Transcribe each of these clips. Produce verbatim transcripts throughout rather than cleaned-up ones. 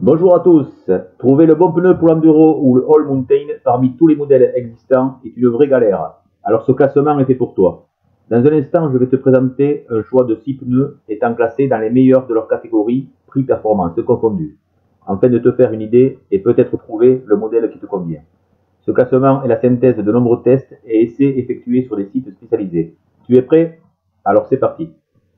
Bonjour à tous. Trouver le bon pneu pour l'enduro ou le all mountain parmi tous les modèles existants est une vraie galère. Alors ce classement est fait pour toi. Dans un instant, je vais te présenter un choix de six pneus étant classés dans les meilleurs de leur catégorie, prix-performance confondus, afin de te faire une idée et peut-être trouver le modèle qui te convient. Ce classement est la synthèse de nombreux tests et essais effectués sur des sites spécialisés. Tu es prêt? Alors c'est parti.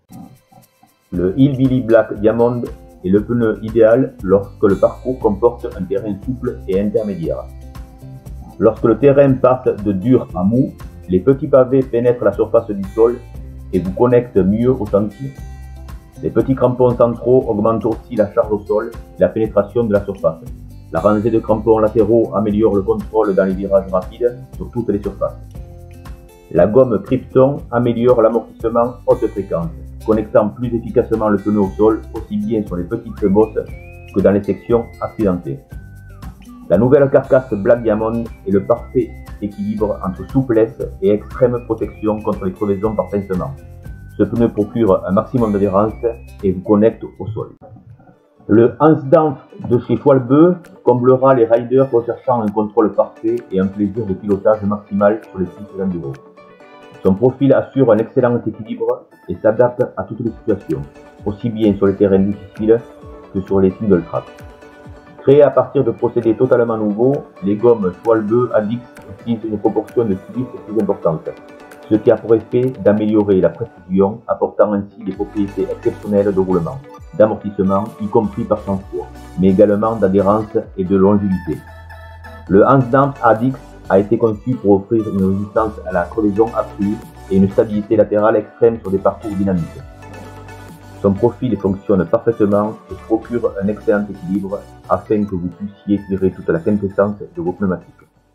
Le Hillbilly Black Diamond est le pneu idéal lorsque le parcours comporte un terrain souple et intermédiaire. Lorsque le terrain passe de dur à mou, les petits pavés pénètrent la surface du sol et vous connectent mieux au sentier. Les petits crampons centraux augmentent aussi la charge au sol et la pénétration de la surface. La rangée de crampons latéraux améliore le contrôle dans les virages rapides sur toutes les surfaces. La gomme Krypton améliore l'amortissement haute fréquence, connectant plus efficacement le pneu au sol, aussi bien sur les petites bosses que dans les sections accidentées. La nouvelle carcasse Black Diamond est le parfait équilibre entre souplesse et extrême protection contre les crevaisons par pincement. Ce pneu procure un maximum d'adhérence et vous connecte au sol. Le Hansdampf de chez Schwalbe comblera les riders recherchant un contrôle parfait et un plaisir de pilotage maximal sur les pistes d'enduro. Son profil assure un excellent équilibre et s'adapte à toutes les situations, aussi bien sur les terrains difficiles que sur les single track. Créé à partir de procédés totalement nouveaux, les gommes Schwalbe Adix utilisent une proportion de silice plus importante, ce qui a pour effet d'améliorer la précision, apportant ainsi des propriétés exceptionnelles de roulement, d'amortissement, y compris par transport, mais également d'adhérence et de longévité. Le Hansdampf Adix a été conçu pour offrir une résistance à la crevaison accrue et une stabilité latérale extrême sur des parcours dynamiques. Son profil fonctionne parfaitement et procure un excellent équilibre afin que vous puissiez tirer toute la quintessence de vos pneumatiques.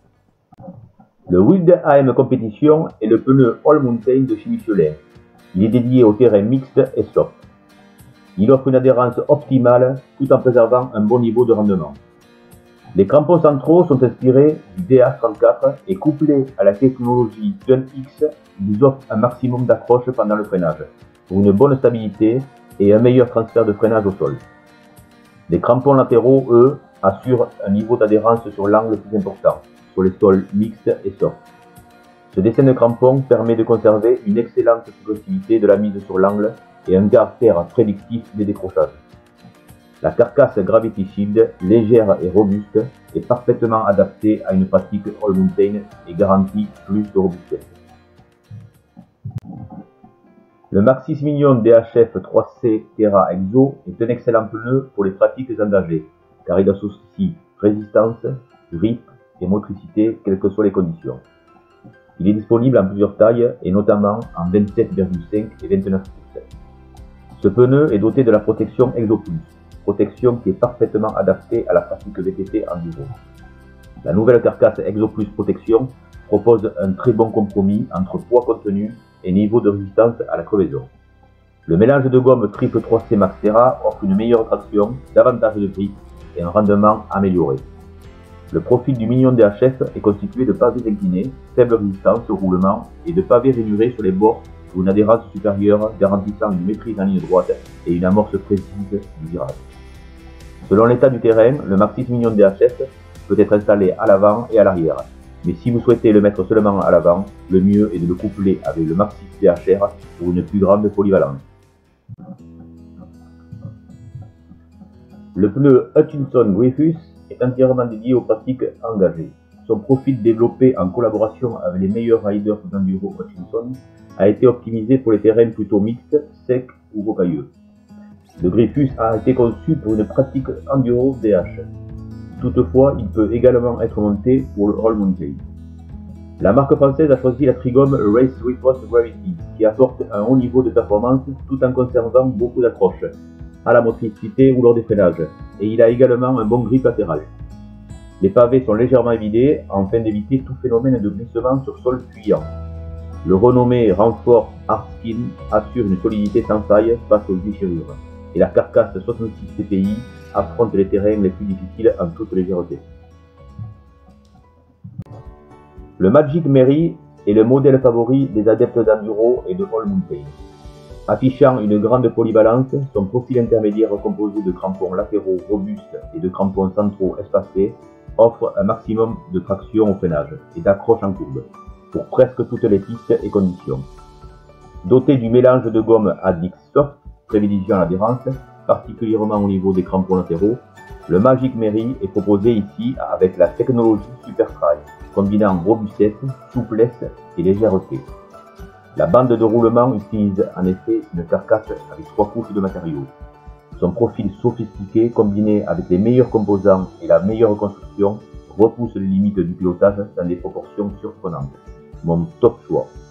Le Wild A M Competition est le pneu All Mountain de chez Michelin. Il est dédié aux terrains mixtes et soft. Il offre une adhérence optimale tout en préservant un bon niveau de rendement. Les crampons centraux sont inspirés du D H trente-quatre et couplés à la technologie DunX, ils offrent un maximum d'accroche pendant le freinage, pour une bonne stabilité et un meilleur transfert de freinage au sol. Les crampons latéraux, eux, assurent un niveau d'adhérence sur l'angle plus important, sur les sols mixtes et soft. Ce dessin de crampons permet de conserver une excellente progressivité de la mise sur l'angle et un caractère prédictif des décrochages. La carcasse Gravity Shield, légère et robuste, est parfaitement adaptée à une pratique all mountain et garantit plus de robustesse. Le Maxxis Minion D H F trois C Terra Exo est un excellent pneu pour les pratiques engagées, car il associe résistance, grip et motricité, quelles que soient les conditions. Il est disponible en plusieurs tailles et notamment en vingt-sept virgule cinq et vingt-neuf pouces. Ce pneu est doté de la protection Exo Plus, protection qui est parfaitement adaptée à la pratique V T T enduro. La nouvelle carcasse Exo Plus Protection propose un très bon compromis entre poids contenu et niveau de résistance à la crevaison. Le mélange de gomme Triple trois C Max Terra offre une meilleure traction, davantage de grip et un rendement amélioré. Le profil du Minion D H F est constitué de pavés inclinés, faible résistance au roulement et de pavés rainurés sur les bords pour une adhérence supérieure garantissant une maîtrise en ligne droite et une amorce précise du virage. Selon l'état du terrain, le Maxxis Minion D H F peut être installé à l'avant et à l'arrière, mais si vous souhaitez le mettre seulement à l'avant, le mieux est de le coupler avec le Maxxis D H R pour une plus grande polyvalence. Le pneu Hutchinson Dreyfus est entièrement dédié aux pratiques engagées. Son profil développé en collaboration avec les meilleurs riders d'enduro Hutchinson a été optimisé pour les terrains plutôt mixtes, secs ou rocailleux. Le Dreyfus a été conçu pour une pratique enduro D H. Toutefois, il peut également être monté pour le all mountain. La marque française a choisi la trigomme Race Repost Gravity, qui apporte un haut niveau de performance tout en conservant beaucoup d'accroche à la motricité ou lors des freinages, et il a également un bon grip latéral. Les pavés sont légèrement évidés afin d'éviter tout phénomène de glissement sur sol fuyant. Le renommé Renforce Hardskin assure une solidité sans faille face aux déchirures, et la carcasse soixante-six T P I affronte les terrains les plus difficiles en toute légèreté. Le Magic Mary est le modèle favori des adeptes d'enduro et de all mountain. Affichant une grande polyvalence, son profil intermédiaire composé de crampons latéraux robustes et de crampons centraux espacés offre un maximum de traction au freinage et d'accroche en courbe, pour presque toutes les pistes et conditions. Doté du mélange de gomme Adix Soft, privilégiant l'adhérence, particulièrement au niveau des crampons latéraux, le Magic Merry est proposé ici avec la technologie Supertry, combinant robustesse, souplesse et légèreté. La bande de roulement utilise en effet une carcasse avec trois couches de matériaux. Son profil sophistiqué, combiné avec les meilleurs composants et la meilleure construction, repousse les limites du pilotage dans des proportions surprenantes. Mon top choix.